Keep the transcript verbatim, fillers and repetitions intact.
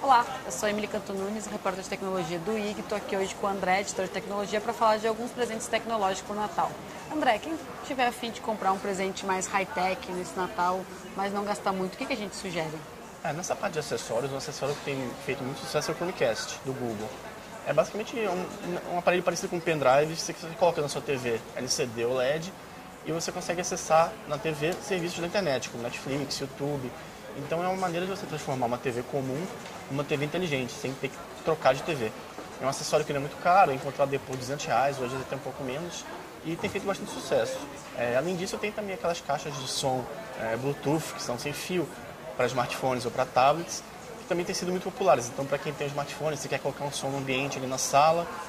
Olá, eu sou Emily Canto Nunes, repórter de tecnologia do I G. Estou aqui hoje com o André, editor de tecnologia, para falar de alguns presentes tecnológicos para o Natal. André, quem tiver a fim de comprar um presente mais high-tech nesse Natal, mas não gastar muito, o que, que a gente sugere? É, nessa parte de acessórios, um acessório que tem feito muito sucesso é o Chromecast, do Google. É basicamente um, um aparelho parecido com um pendrive, você coloca na sua T V L C D ou L E D e você consegue acessar na T V serviços da internet, como Netflix, YouTube. Então é uma maneira de você transformar uma T V comum numa T V inteligente, sem ter que trocar de T V. É um acessório que não é muito caro, é encontrado depois de duzentos reais, hoje até um pouco menos, e tem feito bastante sucesso. É, além disso, tem também aquelas caixas de som é, Bluetooth, que são sem fio, para smartphones ou para tablets, que também têm sido muito populares. Então, para quem tem um smartphone, você quer colocar um som no ambiente ali na sala,